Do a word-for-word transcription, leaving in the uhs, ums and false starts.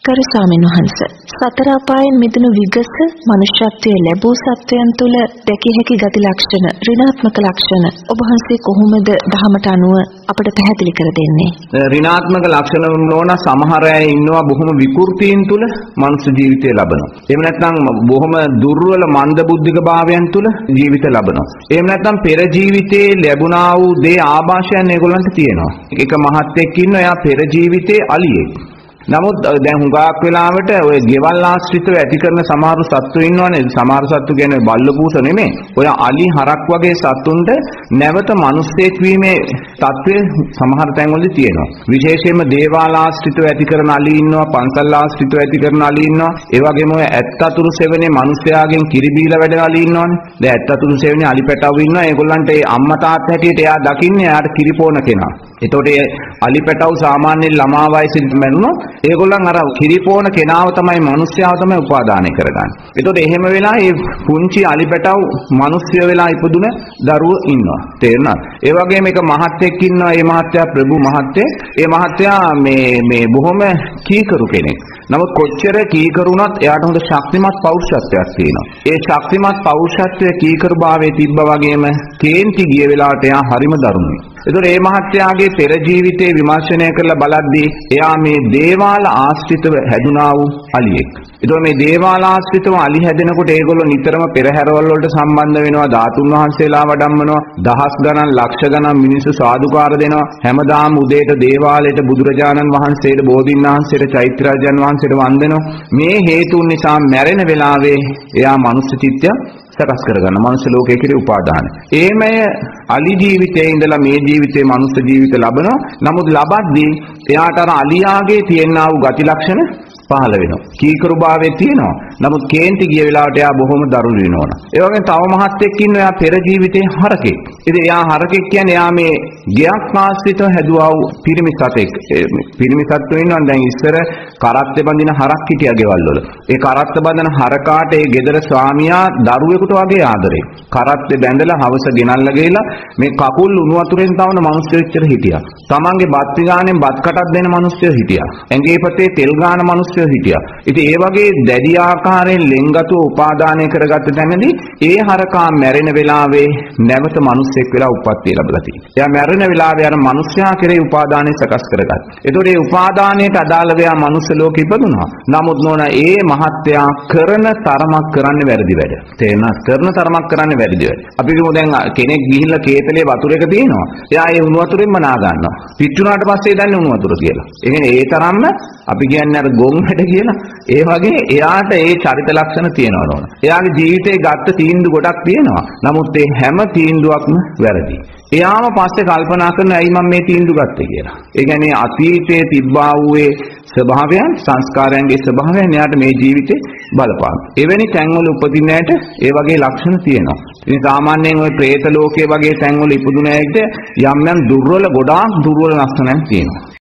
ගරු ස්වාමීන් වහන්ස සතර අපායන් මිදුණු විගස මනුෂ්‍යත්වයේ ලැබූ සත්වයන් තුළ දැකිය හැකි ගති ලක්ෂණ ඍණාත්මක ලක්ෂණ ඔබ වහන්සේ කොහොමද දහමට අනුව අපට පැහැදිලි කර දෙන්නේ? ඍණාත්මක ලක්ෂණ නොවන සමහර අය ඉන්නවා බොහොම විකෘතීන් තුළ මනුෂ්‍ය ජීවිතය ලබනවා. එහෙම නැත්නම් බොහොම දුර්වල මන්ද බුද්ධික භාවයන් තුළ ජීවිත ලබනවා. එහෙම නැත්නම් පෙර ජීවිතේ ලැබුණා වූ දේ ආభాෂයන් ඒගොල්ලන්ට තියෙනවා. එක මහත්ෙක් ඉන්නවා එයා පෙර ජීවිතේ අලියෙක්. නමුත් දැන් හුඟක් වෙලාවට ඔය ගෙවල් ආශ්‍රිතව ඇති කරන සමහර සත්තු ඉන්නවනේ. සමහර සත්තු කියන්නේ බල්ලපූස නෙමෙයි. ඔය අලි හරක් වගේ සත්තුන්ට නැවත මිනිස්සෙක් වීමේ තත්ත්වය සමහර තැන්වලදී තියෙනවා. විශේෂයෙන්ම දේවාල ආශ්‍රිතව ඇති කරන අලි ඉන්නවා, පන්සල් ආශ්‍රිතව ඇති කරන අලි ඉන්නවා. ඒ වගේම ඔය ඇත්තතුරු සෙවනේ මිනිස්යාගෙන් කිරි බීලා වැඩ අලි ඉන්නවනේ. දැන් ඇත්තතුරු සෙවනේ අලි පැටවු ඉන්නවා. ඒගොල්ලන්ට ඒ අම්මා තාත්තා හැටියට එයා දකින්නේ එයාට කිරි පොන කෙනා. එතකොට ඒ අලි පැටවු සාමාන්‍යයෙන් ළමා වයසින් මැරුණොත් ඒගොල්ලන් අර කිරිපෝන කෙනාව තමයි මිනිස්යාව තමයි උපාදානය කරගන්නේ. ඒතකොට එහෙම වෙලා මේ පුංචි අලිපැටව මිනිස්ය වෙලා ඉපදුන දරුවෝ ඉන්නවා. තේරුණාද? ඒ වගේම එක මහත්යෙක් ඉන්නවා. මේ මහත්යා ප්‍රභු මහත්යෙක්. ඒ මහත්යා මේ මේ බොහොම කීකරු කෙනෙක්. නමුත් කොච්චර කීකරුණත් එයාට හොඳ ශක්තිමත් පෞරුෂත්වයක් තියෙනවා. ඒ ශක්තිමත් පෞරුෂත්වයේ කීකරුභාවයේ තිබ්බා වගේම කේන්ති ගිය වෙලාවට එයා හරිම දරුණුයි. ඒතකොට මේ මහත්යාගේ පෙර ජීවිතේ විමර්ශනය කරලා බලද්දී එයා මේ දේවාල ආශ්‍රිතව හැදුනා වූ අලියෙක්. ඒතකොට මේ දේවාල ආශ්‍රිතව අලි හැදෙනකොට ඒගොල්ලෝ නිතරම පෙරහැරවල් වලට සම්බන්ධ වෙනවා, ධාතුන් වහන්සේලා වඩම්මනවා, දහස් ගණන් ලක්ෂ ගණන් මිනිස්සු සාදුකාර දෙනවා. හැමදාම උදේට දේවාලයට බුදුරජාණන් වහන්සේට, බෝධීන් වහන්සේට, චෛත්‍යරාජන් වහන්සේට වන්දනවා. මේ හේතුන් නිසා මැරෙන වෙලාවේ එයා මනුෂ්‍ය චිත්තය සකස් කරගන්න මනුෂ්‍ය ලෝකයේ කෙරේ උපාදාන. ඒමය අලි ජීවිතයේ ඉඳලා මේ ජීවිතේ මනුෂ්‍ය ජීවිත ලබනවා. නමුත් ලබද්දී එයාට අර අලියාගේ තියෙනා වූ ගති ලක්ෂණ පහළ වෙනවා. කීකරුභාවයේ තියෙනවා. නමුත් කේන්ති ගිය වෙලාවට එයා බොහොම දරුණු වෙනවා. ඒ වගේම තව මහත්ෙක් ඉන්නවා. එයා පෙර ජීවිතේ හරකෙක්. ඉතින් එයා හරකෙක් කියන්නේ එයා මේ ගයක් ආශ්‍රිතව හැදුවා වූ පිරිමි සතෙක්. පිරිමි සත්තු ඉන්නවා. දැන් ඉස්සර කරත්ත බඳින හරක් හිටියා ගෙවල් වල. ඒ කරත්ත බඳින හරකාට ඒ ගෙදර ස්වාමියා දරුවෙකුට වගේ ආදරේ. කරත්තේ බැඳලා හවස ගෙනල්ලා ගිහලා මේ කකුල් උණු වතුරෙන් තවන මිනිස්සු එච්චර හිටියා. තමන්ගේ බත් පිගානෙන් බත් කටක් දෙන මිනිස්සු හිටියා. ඇඟේ පතේ තෙල් ගාන මිනිස්සු හිටියා. ඉතින් ඒ වගේ දැඩි ආකාරයෙන් ලෙන්ගතු උපාදානය කරගත්ත තැනදී ඒ හරකා මැරෙන වෙලාවේ නැවත මිනිස්සෙක් වෙලා උප්පත්තිය ලැබලා තියෙනවා. එයා මැරෙන වෙලාවේ අර මිනිස්යා කෙරේ උපාදානය සකස් කරගත්තා. ඒතකොට ඒ උපාදානයට අදාළව එයා මනුස්ස ලෝකෙ ඉපදුනා. නමුත් නෝන ඒ මහත්යා කරන තරමක් කරන්නේ වැරදි වැඩ. තේරෙනවද? කරන තරමක් කරන්නේ වැරදි වැඩ. අපි කියමු දැන් කෙනෙක් ගිහිල්ලා කේතලේ වතුරක තියෙනවා. එයා ඒ උණු වතුරෙන්ම නා ගන්නවා. පිටුනාට පස්සේ දන්නේ උණු වතුර කියලා. ඒ කියන්නේ ඒ තරම්ම අපි කියන්නේ අර ගොන් වැඩ කියලා. ඒ වගේ එයාට ඒ චරිත ලක්ෂණ තියෙනවා නෝන. එයාගේ ජීවිතේ ගත්ත තීන්දුව ගොඩක් තියෙනවා. නමුත් ඒ හැම තීන්දුවක්ම වැරදි. එයාම පස්සේ කල්පනා කරන ඇයි මම මේ තීන්දුව ගත්තේ කියලා. ඒ කියන්නේ අතීතයේ තිබ්බා වූ ස්වභාවයන්, සංස්කාරයන්ගේ ස්වභාවයන් එයාට මේ ජීවිතේ බලපාන. එවැනි තැන්වල උපදින ඇයට ඒ වගේ ලක්ෂණ තියෙනවා. ඉතින් සාමාන්‍යයෙන් ওই പ്രേත ලෝකයේ වගේ තැන්වල ඉපදුන ඇයට යම් යම් දුර්වල ගොඩාක් දුර්වල ලක්ෂණයන් තියෙනවා.